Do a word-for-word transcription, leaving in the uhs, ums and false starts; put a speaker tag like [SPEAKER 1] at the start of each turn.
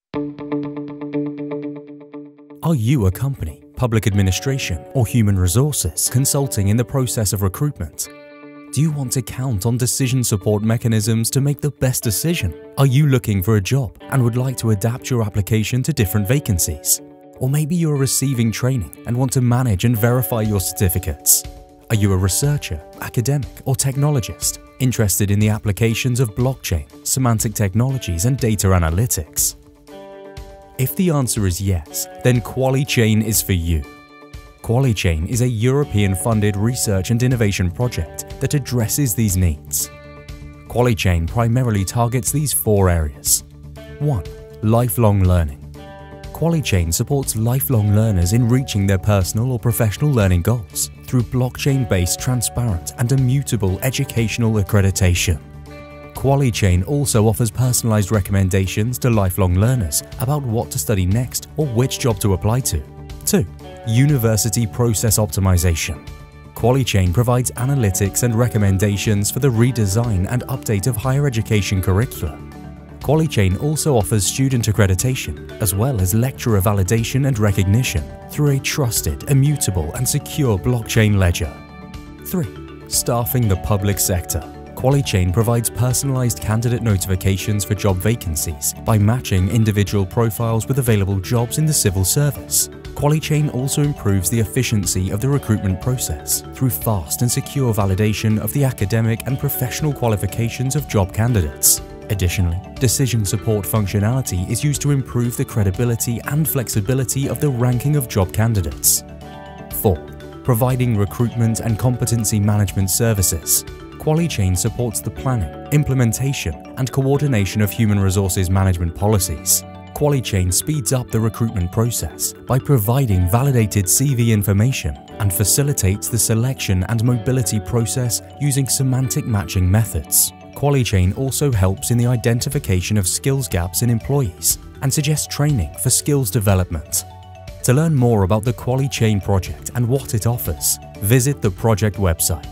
[SPEAKER 1] Are you a company, public administration, or human resources consulting in the process of recruitment? Do you want to count on decision support mechanisms to make the best decision? Are you looking for a job and would like to adapt your application to different vacancies? Or maybe you're receiving training and want to manage and verify your certificates. Are you a researcher, academic, or technologist interested in the applications of blockchain, semantic technologies, and data analytics? If the answer is yes, then QualiChain is for you. QualiChain is a European-funded research and innovation project that addresses these needs. QualiChain primarily targets these four areas. one. Lifelong learning. QualiChain supports lifelong learners in reaching their personal or professional learning goals through blockchain-based transparent and immutable educational accreditation. QualiChain also offers personalized recommendations to lifelong learners about what to study next or which job to apply to. two. University process optimization. QualiChain provides analytics and recommendations for the redesign and update of higher education curricula. QualiChain also offers student accreditation, as well as lecturer validation and recognition through a trusted, immutable, and secure blockchain ledger. three. Staffing the public sector. QualiChain provides personalized candidate notifications for job vacancies by matching individual profiles with available jobs in the civil service. QualiChain also improves the efficiency of the recruitment process through fast and secure validation of the academic and professional qualifications of job candidates. Additionally, decision support functionality is used to improve the credibility and flexibility of the ranking of job candidates. four. Providing recruitment and competency management services. QualiChain supports the planning, implementation, and coordination of human resources management policies. QualiChain speeds up the recruitment process by providing validated C V information and facilitates the selection and mobility process using semantic matching methods. QualiChain also helps in the identification of skills gaps in employees and suggests training for skills development. To learn more about the QualiChain project and what it offers, visit the project website.